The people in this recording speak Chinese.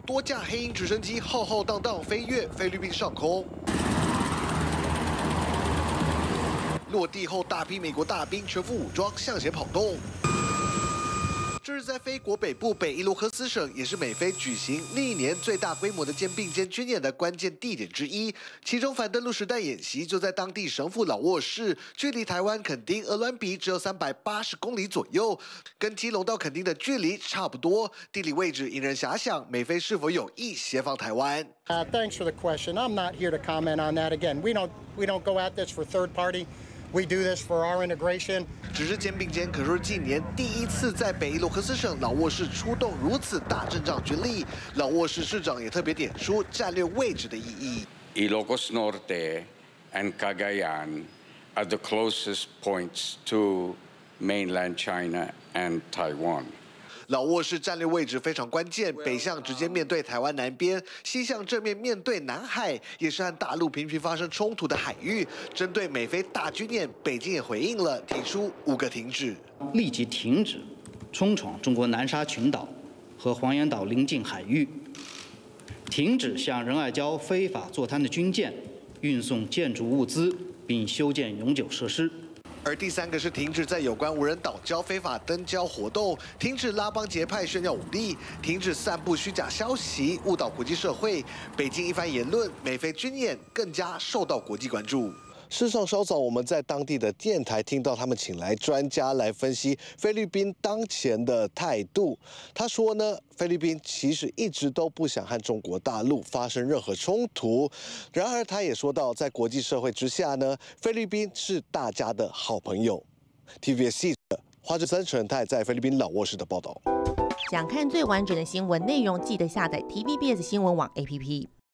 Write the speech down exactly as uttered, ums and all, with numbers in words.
多架黑鹰直升机浩浩荡荡飞越菲律宾上空。 落地后，大批美国大兵全副武装向前跑动。这是在菲国北部北伊罗克斯省，也是美菲举行历年最大规模的肩并肩军演的关键地点之一。其中反登陆时代演习就在当地神父老挝市，距离台湾垦丁鹅銮鼻只有三百八十公里左右，跟基隆到垦丁的距离差不多。地理位置引人遐想，美菲是否有意协防台湾？ Uh, thanks for the question. I'm not here to comment on that. Again, we don't we don't go at this for third party. We do this for our integration. 只是肩并肩可说是近年第一次在北伊罗克斯省老挝市出动如此大阵仗军力。老挝市市长也特别点出战略位置的意义。 Ilocos Norte and Cagayan are the closest points to mainland China and Taiwan. 老挝市战略位置非常关键，北向直接面对台湾南边，西向正面面对南海，也是和大陆频频发生冲突的海域。针对美菲大军演，北京也回应了，提出五个停止， 立即停止冲闯中国南沙群岛和黄岩岛邻近海域，停止向仁爱礁非法坐滩的军舰运送建筑物资，并修建永久设施。 而第三个是停止在有关无人岛礁非法登礁活动，停止拉帮结派炫耀武力，停止散布虚假消息误导国际社会。北京一番言论，美菲军演更加受到国际关注。 事实上，稍早我们在当地的电台听到他们请来专家来分析菲律宾当前的态度。他说呢，菲律宾其实一直都不想和中国大陆发生任何冲突。然而，他也说到，在国际社会之下呢，菲律宾是大家的好朋友。T V B S 记者花志森、陈仁泰在菲律宾老挝市的报道。 想看最完整的新闻内容，记得下载 T V B S 新闻网 A P P。